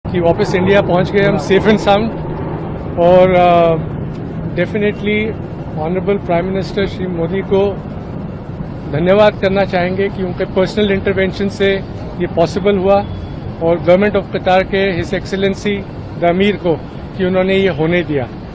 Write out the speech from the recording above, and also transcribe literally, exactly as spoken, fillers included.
कि वापस इंडिया पहुंच गए हम सेफ एंड साउंड। और definitely honourable prime minister Shri Modi को धन्यवाद करना चाहेंगे कि उनके पर्सनल इंटरवेंशन से ये पॉसिबल हुआ, और गवर्नमेंट ऑफ कतार के हिज एक्सेलेंसी द अमीर को कि उन्होंने ये होने दिया।